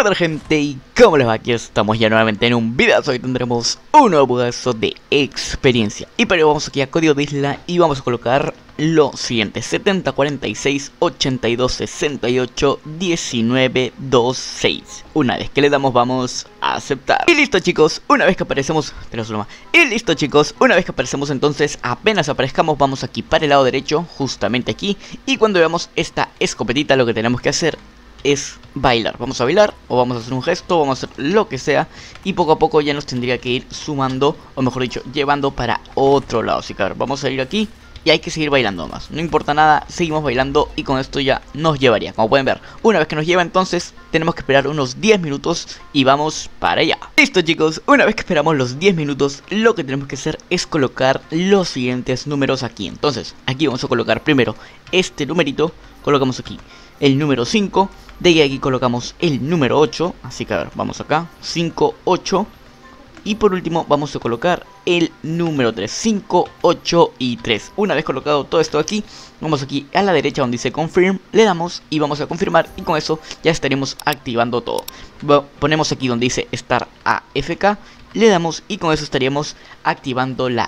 ¿Qué tal, gente? ¿Y cómo les va? Aquí estamos ya nuevamente en un video. Hoy tendremos un nuevo pedazo de experiencia. Y para ello vamos aquí a código de isla y vamos a colocar lo siguiente: 70 46 82 68 19 26. Una vez que le damos vamos a aceptar. Y listo, chicos, una vez que aparecemos, una vez que aparecemos, entonces apenas aparezcamos vamos aquí para el lado derecho, justamente aquí. Y cuando veamos esta escopetita lo que tenemos que hacer es bailar. Vamos a bailar o vamos a hacer un gesto, vamos a hacer lo que sea, y poco a poco ya nos tendría que ir sumando, o mejor dicho, llevando para otro lado. Así que a ver, vamos a ir aquí y hay que seguir bailando más. No importa nada, seguimos bailando y con esto ya nos llevaría. Como pueden ver, una vez que nos lleva entonces tenemos que esperar unos 10 minutos y vamos para allá. Listo, chicos, una vez que esperamos los 10 minutos lo que tenemos que hacer es colocar los siguientes números aquí. Entonces aquí vamos a colocar primero este numerito, colocamos aquí el número 5, de ahí aquí colocamos el número 8, así que a ver, vamos acá, 5, 8, y por último vamos a colocar el número 3, 5, 8 y 3. Una vez colocado todo esto aquí, vamos aquí a la derecha donde dice confirm, le damos y vamos a confirmar, y con eso ya estaremos activando todo. Ponemos aquí donde dice Start AFK, le damos y con eso estaríamos activando la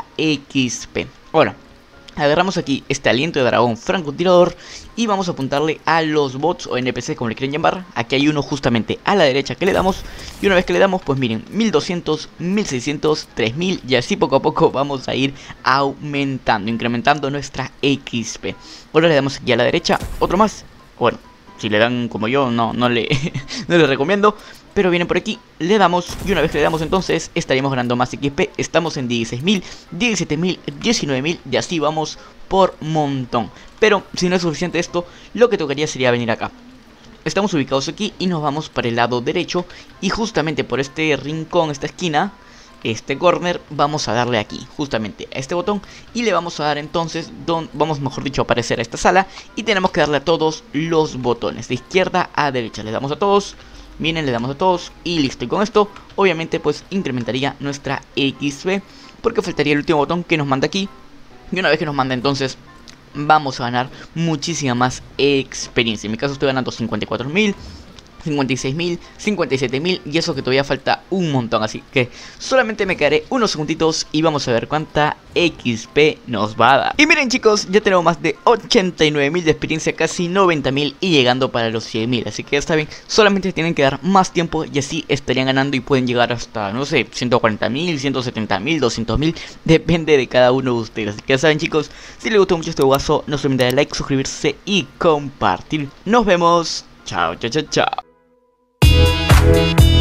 XP. Bueno, agarramos aquí este aliento de dragón francotirador y vamos a apuntarle a los bots o NPC, como le quieren llamar. Aquí hay uno justamente a la derecha que le damos, y una vez que le damos, pues miren, 1200, 1600, 3000, y así poco a poco vamos a ir aumentando, incrementando nuestra XP. Ahora le damos aquí a la derecha otro más. Bueno, si le dan como yo, no le recomiendo, pero vienen por aquí, le damos, y una vez que le damos entonces estaríamos ganando más XP. Estamos en 16.000, 17.000, 19.000 y así vamos por montón. Pero si no es suficiente esto, lo que tocaría sería venir acá. Estamos ubicados aquí y nos vamos para el lado derecho, y justamente por este rincón, esta esquina, este corner, vamos a darle aquí, justamente a este botón, y le vamos a dar entonces, vamos mejor dicho a aparecer a esta sala, y tenemos que darle a todos los botones, de izquierda a derecha, le damos a todos. Miren, le damos a todos y listo. Y con esto obviamente pues incrementaría nuestra XP, porque faltaría el último botón que nos manda aquí. Y una vez que nos manda entonces vamos a ganar muchísima más experiencia. En mi caso estoy ganando 54.000, 56.000, 57.000, y eso que todavía falta un montón. Así que solamente me quedaré unos segunditos y vamos a ver cuánta XP nos va a dar. Y miren, chicos, ya tenemos más de 89.000 de experiencia, casi 90.000 y llegando para los 100.000. Así que ya está bien, solamente tienen que dar más tiempo y así estarían ganando y pueden llegar hasta, no sé, 140.000, 170.000, 200.000, depende de cada uno de ustedes. Así que ya saben, chicos, si les gustó mucho este juegazo, no se olviden de darle like, suscribirse y compartir. Nos vemos. Chao, chao, chao, chao.